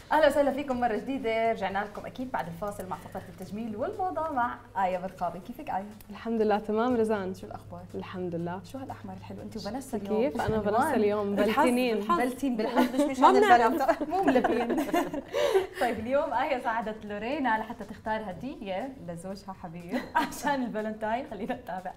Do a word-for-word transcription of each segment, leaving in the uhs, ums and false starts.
اهلا وسهلا فيكم مره جديده، رجعنا لكم اكيد بعد الفاصل مع فقره التجميل والموضه مع آية برقابي. كيفك آية؟ الحمد لله تمام. رزان شو الاخبار؟ الحمد لله. شو هالاحمر الحلو؟ انت وفانيسا اليوم كيف؟ انا فانيسا اليوم بلتينين بلتين بالحظ، مش مشان البنات مو ملبين. طيب اليوم آية ساعدت لورينا لحتى تختار هديه لزوجها حبيب عشان الفالنتاين. خلينا نتابع.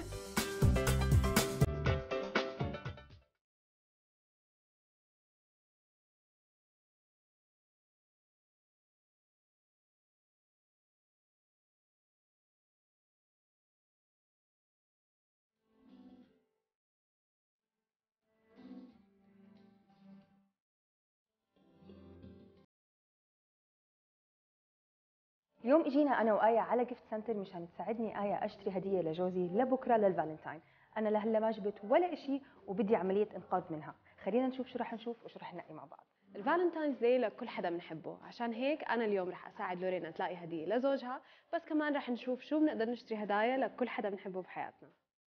اليوم اجينا انا وآية على جيفت سنتر مشان تساعدني آية اشتري هديه لجوزي لبكره للفالنتاين. انا لهلا ما جبت ولا شيء وبدي عمليه انقاذ منها. خلينا نشوف شو رح نشوف وشو رح ننقي مع بعض. الفالنتاينز داي لكل حدا بنحبه، عشان هيك انا اليوم رح اساعد لورينا تلاقي هديه لزوجها، بس كمان رح نشوف شو بنقدر نشتري هدايا لكل حدا بنحبه بحياتنا.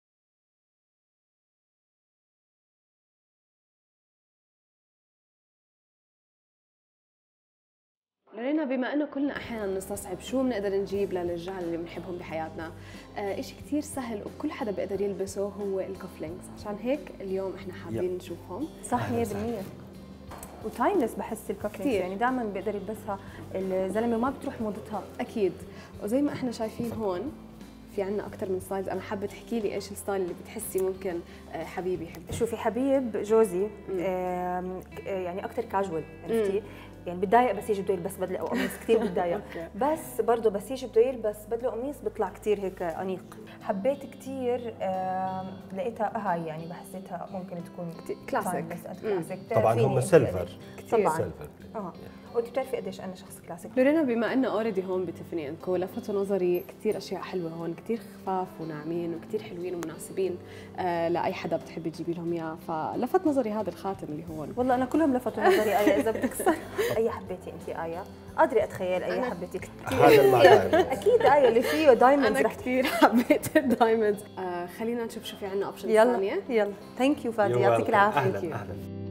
لورينا، بما انه كلنا احيانا نستصعب شو بنقدر نجيب للرجال اللي بنحبهم بحياتنا، آه إشي كثير سهل وكل حدا بيقدر يلبسه هو الكوفلينكس، عشان هيك اليوم احنا حابين نشوفهم. صح مية بالمية. وتايمليس بحس الكوفلينكس، يعني دائما بيقدر يلبسها الزلمه ما بتروح موضتها. اكيد. وزي ما احنا شايفين هون في عنا اكثر من ستايلز. انا حابه تحكي لي ايش الستايل اللي بتحسي ممكن حبيبي يحبه. شوفي حبيب جوزي يعني اكثر كاجوال، عرفتي؟ يعني بتضايق بس يجي بده يلبس بدله او قميص، كثير بتضايق. بس برضه بس يجي بده يلبس بدله قميص بيطلع كثير هيك انيق. حبيت كثير، لقيتها هاي يعني بحسيتها ممكن تكون كلاسيك. كلاسيك طبعا هم سيلفر. طبعا سيلفر. اه وانت بتعرفي قديش انا شخص كلاسيك. لورينا، بما انه اوريدي هون بتفني اند كو لفتوا نظري كثير اشياء حلوه هون، كثير خفاف وناعمين وكثير حلوين ومناسبين آه لاي حدا بتحبي تجيبي لهم اياه، فلفت نظري هذا الخاتم اللي هون. والله انا كلهم لفتوا نظري آية. اذا بدك اي حبيتي انت آية؟ قادرة اتخيل اي حبيتي كثير. هذا المكان اكيد آية اللي فيه دايموندز. انا كثير حبيت الدايموندز. آه خلينا نشوف شو في عندنا اوبشن ثانيه. يلا يلا. ثانك يو فادي، يعطيك العافيه. اهلا اهلا.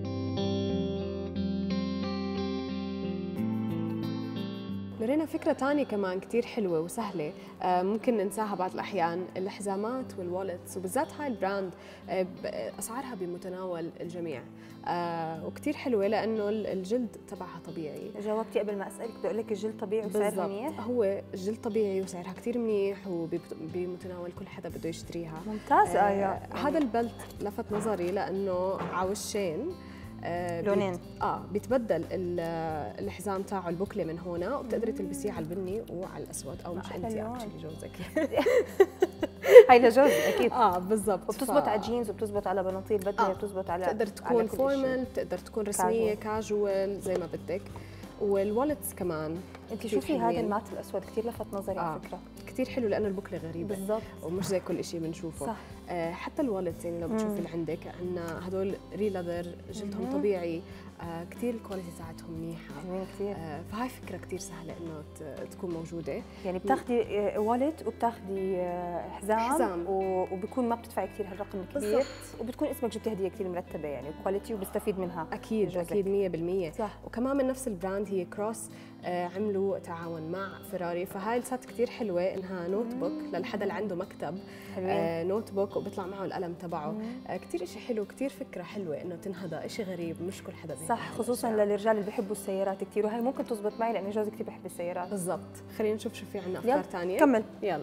لورينا، فكرة تانية كمان كتير حلوة وسهلة آه ممكن ننساها بعض الأحيان، الحزامات والوالتس، وبالذات هاي البراند آه أسعارها بمتناول الجميع آه وكتير حلوة لأنه الجلد تبعها طبيعي. جاوبتي قبل ما أسألك، بدي أقول لك الجلد طبيعي وسعرها منيح. هو الجلد طبيعي وسعرها كتير منيح وبمتناول كل حدا بده يشتريها. ممتاز آية. آه هذا البلت لفت نظري لأنه عوشين آه لونين. بيت... اه بيتبدل الحزام تاعه البوكلي من هنا، وبتقدري تلبسيه على البني وعلى الاسود، او مش انت اكشلي جوزك. هاي لجوزي اكيد. اه بالضبط. وبتزبط ف... على جينز وبتزبط على بناطيل بدله، آه. بتزبط على بتقدر تكون فورمال، بتقدر تكون رسميه كاجوال زي ما بدك. والوالتس كمان. انت شوفي هذا المات الاسود كثير لفت نظري آه. على فكره. كثير حلو لانه البوكلي غريبه بالضبط، ومش زي كل شيء بنشوفه. صح. آه حتى الوالتس يعني لو بتشوفي اللي عندك عندنا هدول ري لذر، جلدهم مم. طبيعي آه كثير الكواليتي تاعتهم منيحه. حلوين كثير. آه فهاي فكره كثير سهله انه تكون موجوده. يعني بتاخذي والت وبتاخذي حزام, حزام. وبكون ما بتدفعي كثير هالرقم الكبير بالضبط. وبتكون اسمك جبتي هديه كثير مرتبه يعني وكواليتي وبستفيد منها. اكيد جوزك. اكيد مية بالمية. صح. وكمان من نفس البراند هي كروس آه عملوا تعاون مع فيراري، فهاي الست كثير حلوه انها نوت بوك للحدا اللي عنده مكتب. آه نوت بوك وبيطلع معه القلم تبعه. آه كثير شيء حلو، كثير فكره حلوه انه تنهضى، شيء غريب مش كل حدا بيحب. صح، خصوصا للرجال اللي بيحبوا السيارات كثير، وهي ممكن تزبط معي لانه جوزي كثير بيحب السيارات. بالضبط. خلينا نشوف شو في عندنا افكار ثانيه. كمل يلا.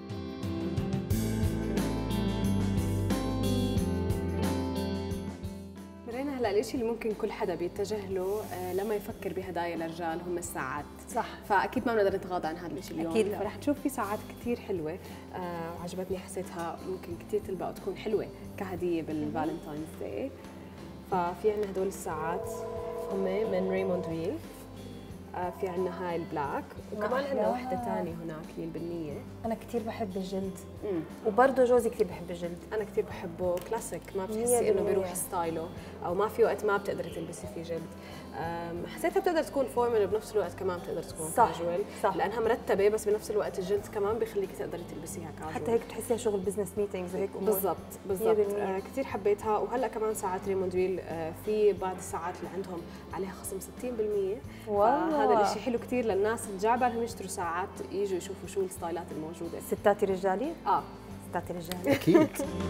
هلا الشيء اللي ممكن كل حدا بيتجه له آه لما يفكر بهدايا للرجال هم الساعات. صح. فاكيد ما بنقدر نتغاضى عن هذا الشيء اليوم. اكيد. فرح نشوف في ساعات كثير حلوه آه وعجبتني، حسيتها ممكن كثير تلبق وتكون حلوه كهديه بالفالنتاينز داي. ففي عندنا هدول الساعات هم من ريموند ويل. آه في عندنا هاي البلاك، وكمان عندنا وحده ثانيه هناك اللي البنيه. انا كثير بحب الجلد. امم وبرضه جوزي كثير بحب الجلد. انا كثير بحبه كلاسيك، ما بتحسي انه بيروح ستايله او ما في وقت ما بتقدري تلبسي فيه جلد. أم، حسيتها بتقدر تكون فورمال وبنفس الوقت كمان بتقدر تكون صح، كاجوال، صح. لانها مرتبه بس بنفس الوقت الجلد كمان بيخليكي تقدري تلبسيها كاجوال. حتى هيك بتحسيها شغل بزنس ميتينجز وهيك امور. بالضبط بالضبط. آه كثير حبيتها. وهلا كمان ساعات ريموند ريل آه في بعض الساعات اللي عندهم عليها خصم ستين بالمية. والله. هذا الشيء حلو كثير للناس اللي جاي بالهم يشتروا ساعات يجوا يشوفوا شو الستايلات الموجوده. ستاتي رجالي؟ اه ستاتي رجالي اكيد.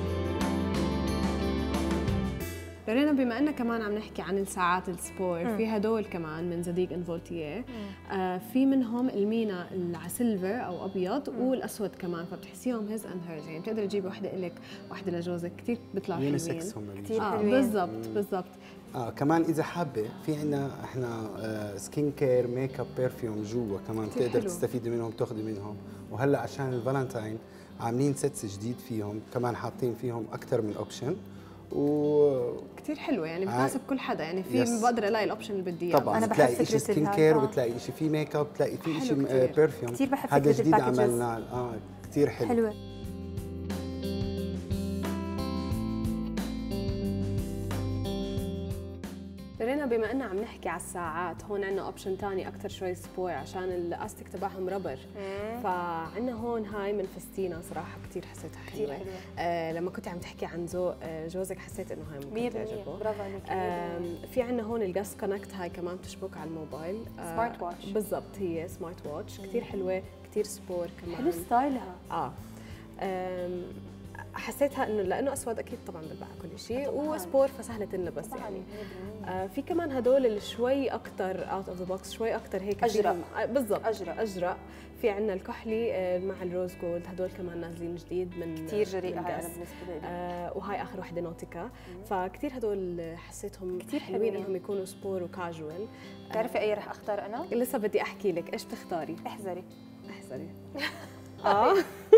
لورينا بما اننا كمان عم نحكي عن الساعات السبور، في هدول كمان من زديق ان فولتيه. آه في منهم المينا اللي على سيلفر او ابيض مم. والاسود كمان، فبتحسيهم هيز اند هيرز، يعني بتقدري تجيبي وحده لك وحده لجوزك، كثير بيطلعوا حلوين. يونيسكس هم كثير آه حلوين. بالضبط بالضبط. اه كمان اذا حابه في عندنا احنا آه سكين كير ميك اب برفيوم جوا كمان بتقدر تستفيدي منهم تاخذي منهم. وهلا عشان الفالنتاين عاملين سيتس جديد فيهم كمان، حاطين فيهم اكثر من اوبشن و كثير حلوه يعني بتناسب كل حدا، يعني في يس. بقدر الاقي الاوبشن اللي بدي اياه. طبعا أنا بتلاقي بحب شيء فكرة سكين الهاي. كير آه. وبتلاقي شيء في ميك اب، بتلاقي في حلو شيء كتير. برفيوم. كثير بحب هذا فكرة جديد الباكجز. عملناه اه كثير حلو. حلوة. لورينا بما اننا عم نحكي على الساعات، هون عندنا اوبشن ثاني اكثر شوي سبور عشان الاستك تبعهم ربر. فعندنا هون هاي من فستينا صراحه كثير حسيتها حلوه. كثير حلوة. آه لما كنت عم تحكي عن ذوق آه جوزك حسيت انه هاي ممكن مية بالمية. تعجبه. برافو عليك. آه في عندنا هون الجاس كونكت، هاي كمان بتشبك على الموبايل. آه سمارت واتش. بالضبط، هي سمارت واتش كثير حلوه، كثير سبور كمان. حلو ستايلها. اه آم، حسيتها انه لانه اسود اكيد طبعا بتبع كل شيء، وسبور فسهله تنلبس يعني. آه في كمان هدول اللي شوي اكثر اوت اوف ذا بوكس، شوي اكثر هيك أجرأ. فيهم- آه بالضبط أجرأ. اجرأ. في عندنا الكحلي آه مع الروز جولد، هدول كمان نازلين جديد من كثير جريئة من هاي جاس. أنا بالنسبة لي. آه وهي اخر وحده نوتيكا. فكتير هدول حسيتهم كتير حلوين حلوين. انهم يكونوا سبور وكاجوال. بتعرفي أي رح أختار أنا؟ لسه بدي احكي لك ايش بتختاري. احذري. احذري. اه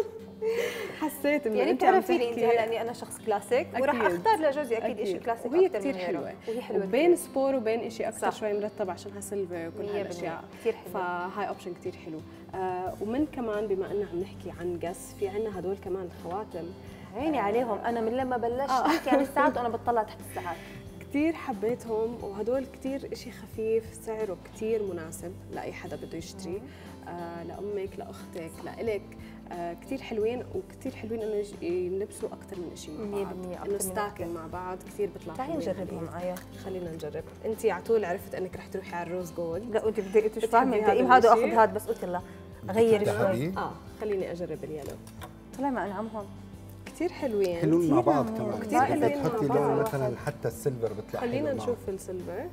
حسيت انه يعني أنت عم بتعرفيني انت تحكي- هلا اني انا شخص كلاسيك وراح أكيد. اختار لجوزي اكيد, شيء كلاسيك وهي أكتر كثير من حلوه، غيره. وهي حلوه وبين كتير. سبور وبين شيء اكثر صح. شوي مرتب عشانها سيلفر وكل مية هالاشياء. بالمية. كثير حلوه. فهاي اوبشن كثير حلو. آه ومن كمان بما اننا عم نحكي عن قس، في عندنا هدول كمان الخواتم عيني عليهم، انا من لما بلشت آه. احكي عن الساعات وانا بطلع تحت الساعات. كثير حبيتهم، وهدول كثير شيء خفيف، سعره كثير مناسب لاي حدا بده يشتري. آه لامك، لاختك، لإلك. آه كثير حلوين، وكثير حلوين انه يج- يلبسوا اكثر من شيء مع مية بعض، بالمية أكتر انه من ستاكن مع بعض كثير بيطلع تعالي حلوين نجربهم عليه. معايا. خلينا نجرب. انت على طول عرفت انك رح تروحي على الروز جولد. لا قلت بدي قلت شو بعمل بتحبي بدي هذا هذا واخذ الشيء؟ هذا، بس قلت يلا اغير شوي. ذهبي. اه خليني اجرب اليلو. طلع ما انعمهم. كتير حلوين. حلوين مع كتير بعض عميق. كمان. كتير حلوين بدك تحطي مع لون بعض. مثلا حتى السيلفر بيطلع حلو خلينا معه. نشوف السيلفر.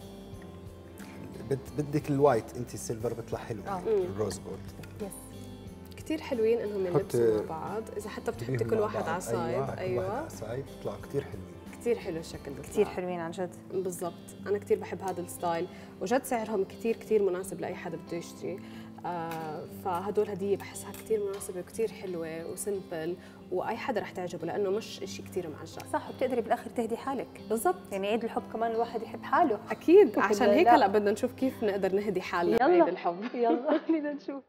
بد بدك الوايت، انت السيلفر بيطلع حلو. آه. الروز جولد يس. كتير حلوين انهم حط- يلبسوا مع بعض، اذا حتى بتحطي بيهم كل مع واحد بعض. على سايد. ايوه كل واحد ايوه على سايد بيطلعوا كثير حلوين. كتير حلو الشكل بيطلع. كثير حلوين عن جد. بالضبط، انا كثير بحب هذا الستايل، وجد سعرهم كثير كثير مناسب لاي حدا بده يشتري. آه فهدول هديه بحسها كثير مناسبه وكثير حلوه وسمبل، واي حدا رح تعجبه لانه مش شيء كثير معجل. صح، وبتقدري بالاخر تهدي حالك. بالضبط، يعني عيد الحب كمان الواحد يحب حاله. اكيد. عشان هيك لا. هلا بدنا نشوف كيف نقدر نهدي حالنا يلا. بعيد الحب. يلا خلينا نشوف.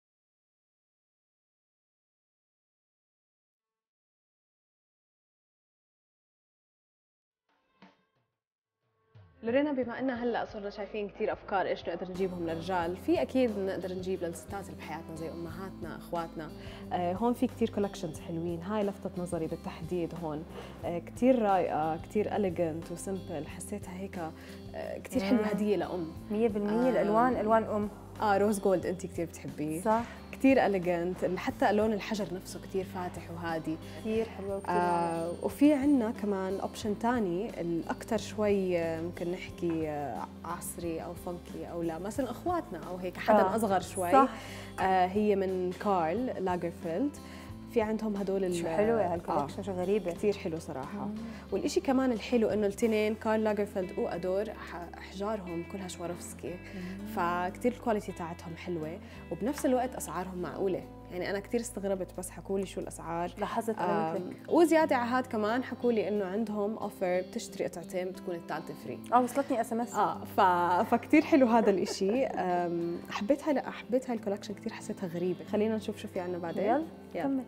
لورينا بما ان هلا صرنا شايفين كثير افكار ايش نقدر نجيبهم للرجال، في اكيد نقدر نجيب للستات اللي بحياتنا زي امهاتنا، اخواتنا. آه هون في كثير كولكشنز حلوين، هاي لفتت نظري بالتحديد هون. آه كثير رايقه، كثير اليجنت وسمبل، حسيتها هيك آه كثير حلوه هديه لام. مية بالمية. آه. الالوان الوان ام. اه روز جولد انت كثير بتحبيه. صح. كثير اليجنت، حتى لون الحجر نفسه كثير فاتح وهادي. كثير حلوه وكثير آه وفي عندنا كمان اوبشن ثاني الاكثر شوي آه، ممكن نحكي آه، عصري او فانكي او لا، مثلا اخواتنا او هيك حدا آه، اصغر شوي. صح. آه هي من كارل لاجرفيلد. في عندهم هدول ال- شو حلوه آه هالكولكشن، شو غريبه. كثير حلو صراحه. والإشي كمان الحلو انه الاثنين كارل لاجرفيلد وادور ح- احجارهم كلها شواروفسكي، فكتير الكواليتي تاعتهم حلوه، وبنفس الوقت اسعارهم معقوله. يعني انا كثير استغربت بس حكوا لي شو الاسعار. لاحظت انا آم، مثلك. وزياده على هاد كمان حكوا لي انه عندهم اوفر بتشتري قطعتين بتكون الثالثه فري. اه وصلتني اس ام اس. اه ف... فكتير حلو هذا الإشي. آم، حبيت هاي حبيت هاي الكولكشن كثير، حسيتها غريبه. خلينا نشوف شو في عندنا بعدين. يلا يلا. كمل.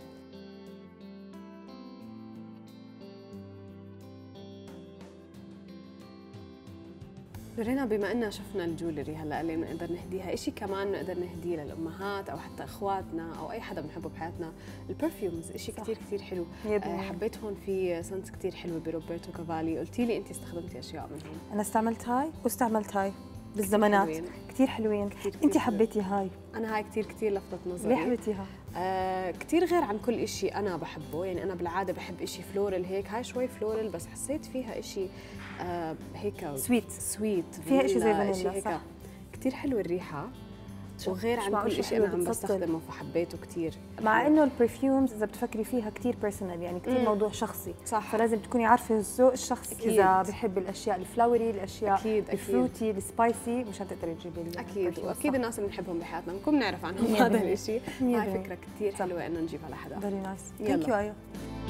لورينا، بما أننا شفنا الجولري هلا اللي بنقدر نهديها، إشي كمان بنقدر نهديه للأمهات أو حتى إخواتنا أو أي حدا بنحبه بحياتنا، البرفيومز إشي كثير كثير حلو. آه حبيت هون في سنت كثير حلوة بروبرتو كافالي، قلتي لي أنت استخدمتي أشياء منهم. أنا استعملت هاي واستعملت هاي بالزمانات، كثير حلوين. انت حبيتي هاي؟ انا هاي كثير كثير لفتت نظري. ليه حبيتيها؟ آه كثير غير عن كل شيء انا بحبه، يعني انا بالعاده بحب شيء فلورال هيك، هاي شوي فلورال بس حسيت فيها شيء آه هيك سويت سويت فيها شيء زي فانيلا، صح؟ كثير حلوه الريحه وغير عن كل شيء انا عم بستخدمه فحبيته كثير. مع انه البرفيومز اذا بتفكري فيها كثير بيرسونال، يعني كثير مم. موضوع شخصي، صح. فلازم تكوني عارفه ذوق الشخص. أكيد. اذا بحب الاشياء الفلاوري، الاشياء أكيد الفروتي، السبايسي، مشان تقدري تجيبي. اكيد، واكيد الناس اللي بنحبهم بحياتنا بنكون بنعرف عنهم هذا الشيء. هاي فكره كثير حلوه انه نجيبها لحدا. فيري نايس. ثانك يو آية.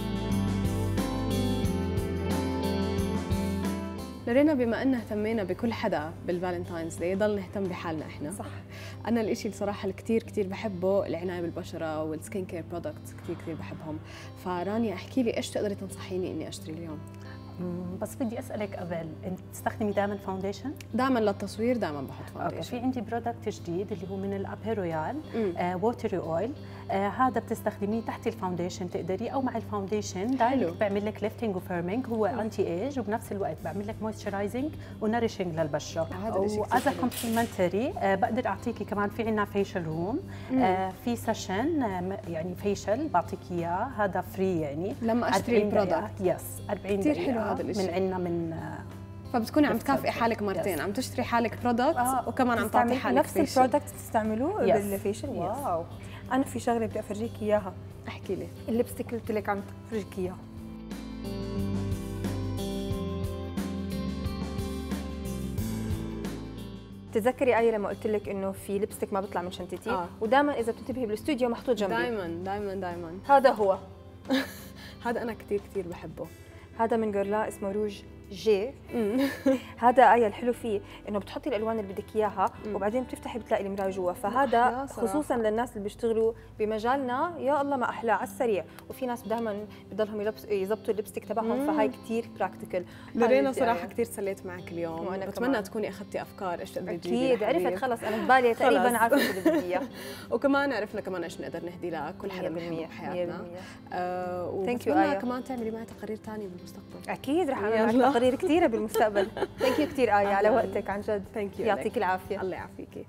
لورينا، بما أن اهتمينا بكل حدا بالفالنتاينز داي، ضل نهتم بحالنا إحنا. صح. أنا الإشي الصراحة اللي كتير كتير بحبه العناية بالبشرة والسكين كير برودكتس، كتير كتير بحبهم. فرانيا احكي لي إيش تقدري تنصحيني إني أشتري اليوم؟ بس بدي اسالك قبل، انت تستخدمي دائما فاونديشن؟ دائما للتصوير دائما بحط فاونديشن. اوكي، في عندي برودكت جديد اللي هو من الابيرويال آه ووتري اويل. آه هذا بتستخدميه تحت الفاونديشن تقدري، او مع الفاونديشن دايركت بيعمل لك ليفتنج وفيرمينج، هو انتي ايج وبنفس الوقت بيعمل لك مويسترايزنج ونريشنج للبشره. وأز كومبلمنتري آه بقدر اعطيكي كمان، في عندنا فيشل روم، آه في سيشن آه يعني فيشل بعطيك اياه، هذا فري يعني لما اشتري البرودكت. يس أربعين كثير دقيقة حلو هذا الشيء. من عندنا من فبتكوني عم تكافئي حالك مرتين، عم تشتري حالك برودكت آه. وكمان عم تعطي حالك نفس البرودكت تستعملوه yes. بالفيشل. واو. انا في شغله بدي افرجيك اياها. احكي لي. الليبستيك اللي قلت لك عم افرجيك اياها. تتذكري آية لما قلت لك انه في ليبستيك ما بيطلع من شنطتي؟ آه. ودائما اذا بتنتبهي بالاستوديو محطوط جنبي. دائما دائما دائما. هذا هو. هذا انا كثير كثير بحبه. هذا من جورلا اسمه روج جي. هذا آية الحلو فيه انه بتحطي الالوان اللي بدك اياها وبعدين بتفتحي بتلاقي المرايه جوا، فهذا خصوصا للناس اللي بيشتغلوا بمجالنا يا الله ما احلاه على السريع. وفي ناس دائما بضلهم يظبطوا اللبستيك تبعهم، فهاي كثير براكتيكال. لورينا صراحه كثير سليت معك اليوم، وانا بتمنى تكوني اخذتي افكار ايش تقدري تجيبي. اكيد عرفت خلص، انا ببالي تقريبا عارفه شو بدي اياه. وكمان عرفنا كمان ايش نقدر نهدي لكل حدا بنحبه بحياتنا. ثانك يو آية. كمان تعملي معي تقارير ثانيه بالمستقبل. اكيد رح اعمل معك تقارير كثيره بالمستقبل. ثانك يو كثير آية على وقتك عن جد. ثانك يو، يعطيك العافيه. الله يعافيكي.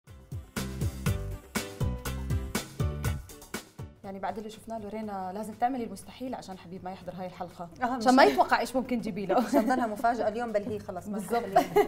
يعني بعد اللي شفناه لورينا لازم تعملي المستحيل عشان حبيب ما يحضر هاي الحلقه، عشان ما يتوقع ايش ممكن تجيبي له، عشان ضلها مفاجاه اليوم، بل هي خلص بالضبط.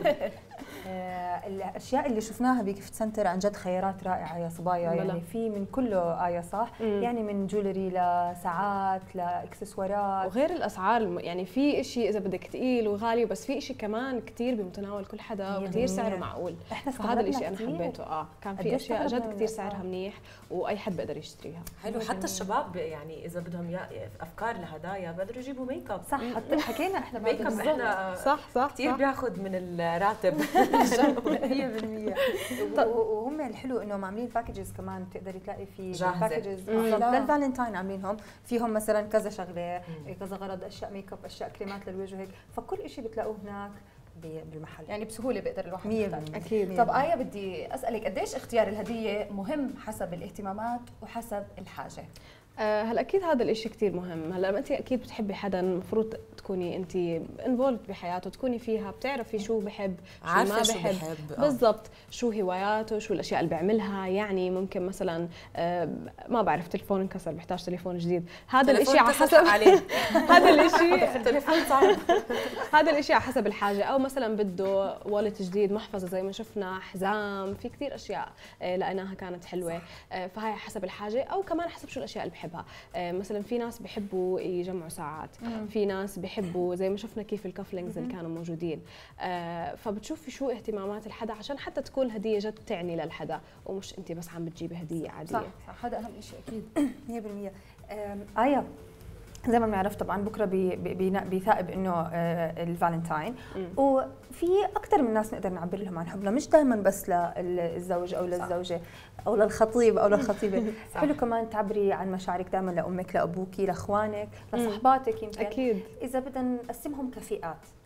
الاشياء اللي شفناها بجيفت سنتر عن جد خيارات رائعه يا صبايا، يعني في من كله آية صح؟ مم. يعني من جولري لساعات لاكسسوارات، وغير الاسعار يعني في شيء اذا بدك ثقيل وغالي، بس في شيء كمان كثير بمتناول كل حدا وكثير سعره معقول. احنا فهذا الشيء انا حبيته. اه كان في اشياء جد كثير سعرها منيح واي حد بيقدر يشتريها. حلو. حتى الشباب يعني اذا بدهم افكار لهدايا بقدروا يجيبوا ميك اب. صح، حتى حكينا احنا ميك اب احنا صح صح كثير بياخذ من الراتب. مية بالمية. وهم الحلو انهم عاملين باكجز كمان، بتقدري تلاقي في باكجز للفالنتاين عاملينهم فيهم مثلا كذا شغله، كذا غرض، اشياء ميك اب، اشياء كريمات للوجه وهيك، فكل شيء بتلاقوه هناك بالمحل، يعني بسهوله بيقدر الواحد يختار. اكيد. طب آية بدي اسالك قديش اختيار الهديه مهم حسب الاهتمامات وحسب الحاجه؟ آه هلا اكيد هذا الاشي كثير مهم. هلا انت اكيد بتحبي حدا، المفروض تكوني انت انفولد بحياته، تكوني فيها، بتعرفي شو بحب شو ما بحب, شو بحب. بالضبط، شو هواياته، شو الاشياء اللي بيعملها. يعني ممكن مثلا آه ما بعرف تليفون انكسر بحتاج تليفون جديد، هذا الاشي على حسب هذا الاشي التليفون صعب. هذا الاشي على حسب الحاجه. او مثلا بده والت جديد، محفظه زي ما شفنا، حزام، في كثير اشياء آه لقيناها كانت حلوه. آه فهي حسب الحاجه، او كمان حسب شو الاشياء اللي بحبها. مثلا في ناس بيحبوا يجمعوا ساعات، مم. في ناس بيحبوا زي ما شفنا كيف الكفلينجز اللي كانوا موجودين. فبتشوفي شو اهتمامات الحدا عشان حتى تكون الهديه جد تعني للحدا، ومش انت بس عم بتجيبي هديه عاديه. صح صح، هذا اهم شيء اكيد. مية بالمية. آية، زي ما بنعرف طبعا بكره بيثائب انه الفالنتاين، وفي اكثر من ناس نقدر نعبر لهم عن حبنا، مش دائما بس للزوج او للزوجه او للخطيب او للخطيبه. حلو كمان تعبري عن مشاعرك دائما لامك، لابوكي، لاخوانك، لصحباتك. يمكن اكيد اذا بدنا نقسمهم كفئات،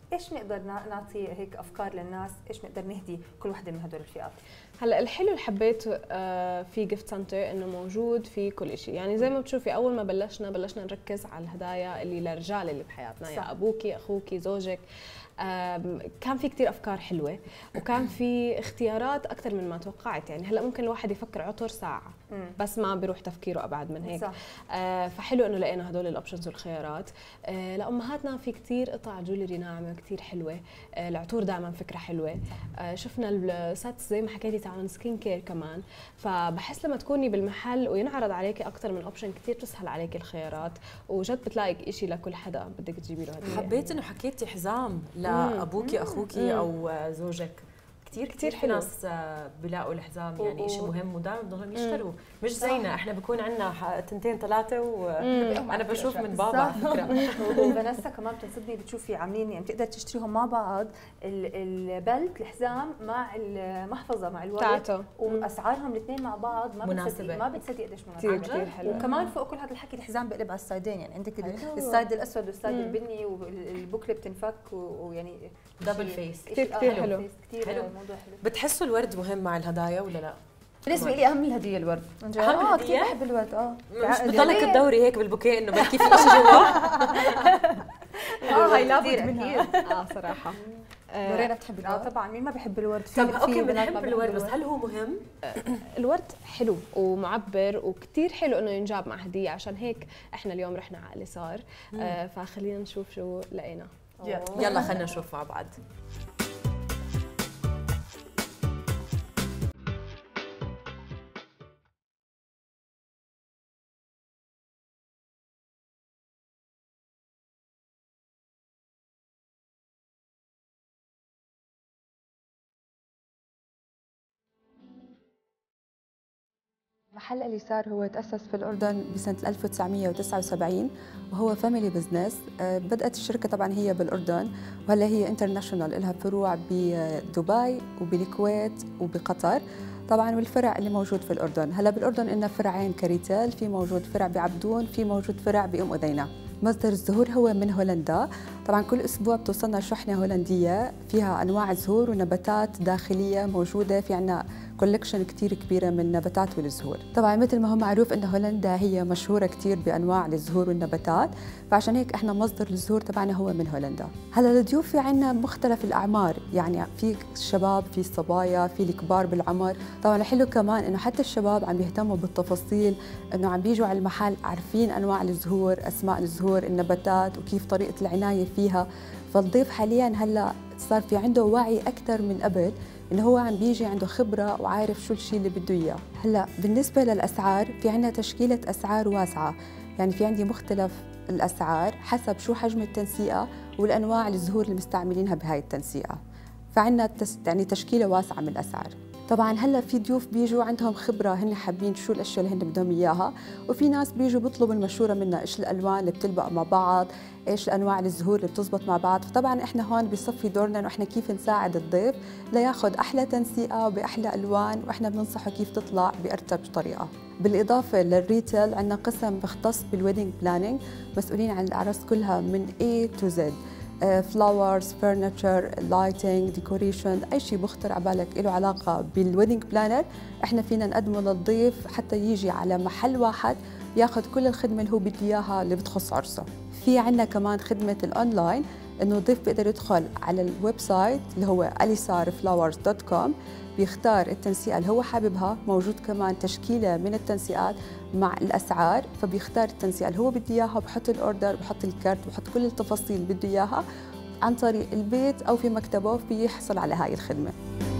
ايش نقدر نعطي هيك افكار للناس، ايش نقدر نهدي كل وحده من هدول الفئات؟ هلا الحلو اللي حبيته في جيفت سنتر انه موجود في كل شيء، يعني زي ما بتشوفي اول ما بلشنا بلشنا نركز على الهدايا اللي للرجال اللي بحياتنا، صح. يا ابوكي، اخوكي، زوجك. كان في كتير افكار حلوه وكان في اختيارات اكثر من ما توقعت. يعني هلا ممكن الواحد يفكر عطر ساعه بس ما بيروح تفكيره ابعد من هيك، صح. آه فحلو انه لقينا هدول الاوبشنز والخيارات. آه لامهاتنا في كتير قطع جولري ناعمه كتير حلوه. آه العطور دائما فكره حلوه. آه شفنا الساتس زي ما حكيتي تاعون سكين كير كمان. فبحس لما تكوني بالمحل وينعرض عليكي اكثر من اوبشن كتير تسهل عليكي الخيارات، وجد بتلاقي شيء لكل حدا بدك تجيبي له هديه. حبيت انه حكيتي حزام لابوكي، اخوكي او زوجك. كثير كثير في ناس بيلاقوا الحزام يعني شيء مهم ودائما بدهم يشتروا، مش زينا احنا بكون عندنا تنتين ثلاثه وانا بشوف من بابا على فكره. وفانيسا كمان بتنصدمي بتشوفي عاملين يعني بتقدر تشتريهم مع بعض، البلت الحزام مع المحفظه مع الورد، واسعارهم الاثنين مع بعض ما مناسبه، ما بتصدقي قديش مناسبه. كثير حلو. وكمان فوق كل هذا الحكي الحزام بقلب على السايدين، يعني عندك السايد الاسود والسايد البني والبوكله بتنفك ويعني دبل فيس. كثير كثير حلو. كثير حلو. موضوع حلو. بتحسوا الورد مهم مع الهدايا ولا لا؟ بالنسبه لي اهم الهديه الورد. اه كثير بحب الورد. اه مش بضلك تدوري هيك بالبوكيه انه بلكي في شيء جوا. اه هاي لابد منها. اه صراحه لورينا بتحب الورد؟ اه طبعا، مين ما بحب الورد؟ طب اوكي بنحب الورد بس هل هو مهم؟ الورد حلو ومعبر وكثير حلو انه ينجاب مع هديه، عشان هيك احنا اليوم رحنا على اليسار. آه فخلينا نشوف شو لقينا. يلا خلينا نشوف مع بعض. محل اليسار هو تأسس في الأردن بسنة ألف وتسعمئة وتسعة وسبعين وهو فاميلي بزنس. بدأت الشركة طبعا هي بالأردن وهلا هي انترناشونال، لها فروع بدبي وبالكويت وبقطر طبعا، والفرع اللي موجود في الأردن. هلا بالأردن لنا فرعين كريتيل، في موجود فرع بعبدون، في موجود فرع بأم أذينة. مصدر الزهور هو من هولندا، طبعا كل اسبوع بتوصلنا شحنه هولنديه فيها انواع زهور ونباتات داخليه موجوده، في عنا كولكشن كثير كبيره من النباتات والزهور. طبعا مثل ما هو معروف ان هولندا هي مشهوره كثير بانواع الزهور والنباتات، فعشان هيك احنا مصدر الزهور تبعنا هو من هولندا. هلا الضيوف في عنا مختلف الاعمار، يعني في الشباب، في الصبايا، في الكبار بالعمر. طبعا الحلو كمان انه حتى الشباب عم يهتموا بالتفاصيل، انه عم بيجوا على المحل عارفين انواع الزهور، اسماء الزهور، النباتات وكيف طريقه العنايه فيها. فالضيف حاليا هلا صار في عنده وعي اكثر من قبل، انه هو عم بيجي عنده خبره وعارف شو الشيء اللي بده اياه. هلا بالنسبه للاسعار في عندنا تشكيله اسعار واسعه، يعني في عندي مختلف الاسعار حسب شو حجم التنسيقه والانواع الزهور اللي مستعملينها بهاي التنسيقه. فعندنا تس... يعني تشكيله واسعه من الاسعار. طبعا هلا في ضيوف بيجوا عندهم خبره، هن حابين شو الاشياء اللي هن بدهم اياها، وفي ناس بيجوا بيطلبوا المشوره منا ايش الالوان اللي بتلبق مع بعض، ايش انواع الزهور اللي بتزبط مع بعض. فطبعا احنا هون بصفي دورنا انه احنا كيف نساعد الضيف لياخذ احلى تنسيقه وباحلى الوان، واحنا بننصحه كيف تطلع بارتب طريقه. بالاضافه للريتيل عندنا قسم بختص بالويدنج بلاننج، مسؤولين عن العرس كلها من A to Z، فلاورز، فرنتشر، لايتنج، ديكوريشن، اي شيء بخطر على بالك له علاقه بالويدنج بلانر احنا فينا نقدمه للضيف حتى يجي على محل واحد ياخذ كل الخدمه اللي هو بده اياها اللي بتخص عرسه. في عندنا كمان خدمه الاونلاين، انه الضيف بيقدر يدخل على الويب سايت اللي هو اليسار فلاورز دوت كوم، بيختار التنسيقه اللي هو حاببها، موجود كمان تشكيله من التنسيقات مع الاسعار، فبيختار التنسيقه اللي هو بده اياها، بحط الاوردر، بحط الكارت، بحط كل التفاصيل اللي بده اياها عن طريق البيت او في مكتبه، بيحصل على هاي الخدمه.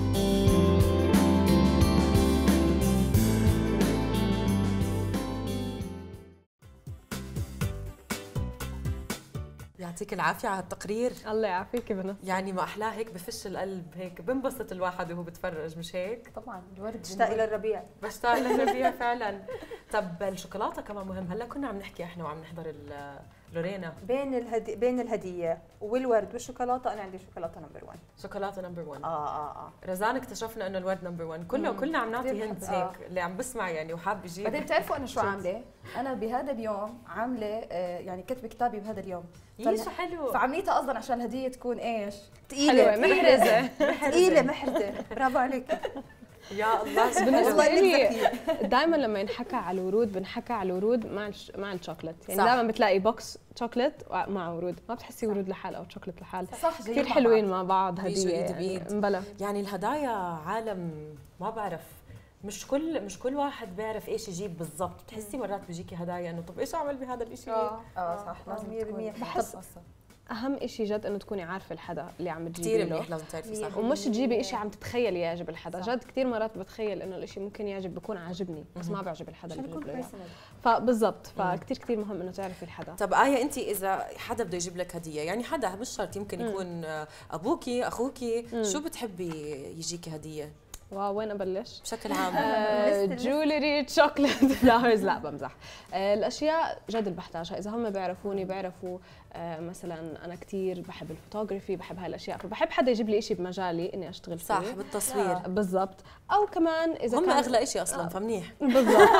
يعطيك العافية على التقرير. الله يعافيك بنت. يعني ما أحلاه هيك بفش القلب، هيك بنبسط الواحد وهو بتفرج، مش هيك؟ طبعا الورد بشتاق للربيع. بشتاق للربيع فعلا. طب الشوكولاتة كمان مهم، هلا كنا عم نحكي احنا وعم نحضر لورينا بين الهدي بين الهديه والورد والشوكولاته انا عندي شوكولاته نمبر واحد. شوكولاته نمبر واحد. اه اه اه رزان اكتشفنا انه الورد نمبر واحد، كله كلنا عم نعطي هنت هيك اللي عم بسمع يعني وحاب يجيب. بعدين بتعرفوا انا شو عامله؟ انا بهذا اليوم عامله آه يعني كتب كتابي بهذا اليوم. شو حلو. فعمليتها قصدا عشان الهديه تكون ايش؟ ثقيله محرزه ثقيله محرزه. برافو عليك. يا الله. بالنسبه لي دائما لما ينحكى على الورود بنحكى على الورود مع الش... مع الشوكليت، يعني دائما بتلاقي بوكس شوكليت مع ورود، ما بتحسي ورود لحال او شوكليت لحال. صح كثير حلوين مع بعض هديه يعني مبلا. يعني الهدايا عالم ما بعرف، مش كل مش كل واحد بيعرف ايش يجيب بالضبط. بتحسي مرات بيجيكي هدايا انه طب ايش اعمل بهذا الشيء؟ اه اه صح لازم مية بالمية. بحس اهم شيء جد انه تكوني عارفه الحدا اللي عم تجيبي كثير له، منيح لازم تعرفي صح، ومش تجيبي شيء عم تتخيلي يعجب الحدا. جد كثير مرات بتخيل انه الشيء ممكن يعجب، بكون عاجبني بس ما بيعجب الحدا اللي بجيب له اياه. فبالضبط فكثير كثير مهم انه تعرفي الحدا. طب آية انت اذا حدا بده يجيب لك هديه، يعني حدا مش شرط، يمكن يكون ابوكي اخوكي، شو بتحبي يجيكي هديه؟ واو وين ابلش؟ بشكل عام آه جولري شوكليت فلاورز. لا بمزح. آه الاشياء جد اللي بحتاجها اذا هم بيعرفوني بيعرفوا آه مثلا انا كثير بحب الفوتوغرافي، بحب هاي الاشياء، فبحب حدا يجيب لي شيء بمجالي اني اشتغل فيه. صح بالتصوير بالضبط. او كمان اذا هم كان اغلى شيء اصلا آه. فمنيح بالضبط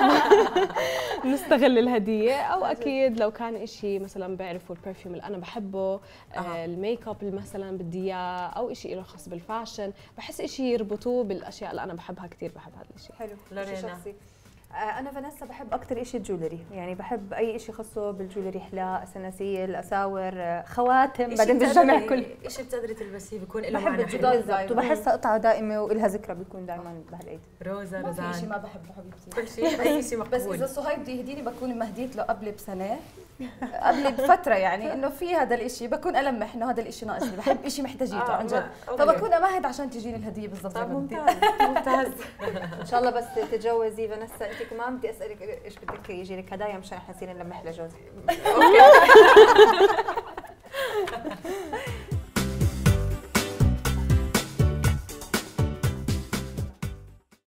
نستغل الهديه. او اكيد لو كان شيء مثلا بيعرفوا البرفيوم اللي انا بحبه، آه. الميك اب اللي مثلا بدي اياه، او شيء له خاص بالفاشن، بحس شيء يربطوه بالاشياء اللي انا بحبها كثير. بحب هذا الشيء. حلو. لورينا انا فانيسا بحب اكثر شيء الجولري، يعني بحب اي شيء خاصه بالجولري، حلاق، سناسيل، اساور، خواتم، بعدين بالجمع كل شيء بتقدري تلبسيه بيكون له بحب معنى الجولري بالضبط، وبحسها قطعه دائمه والها ذكرى بيكون دائما بهالعيد. روزا ما في شيء رزان ما بحبه حبيبتي، كل شيء اي شيء بس مقبول. اذا صهيب بده يهديني بكون مهديت له قبل بسنه قبل بفتره، يعني انه في هذا الشيء بكون المح انه هذا الشيء ناقصني، بحب شيء محتاجيته عن جد، فبكون امهد عشان تجيني الهديه بالضبط. ممتاز ممتاز. ان شاء الله بس تتجوزي فانيسا انت كمان بدي اسالك ايش بدك يجي لك هدايا مشان احنا نصير نلمح لجوزي. اوكي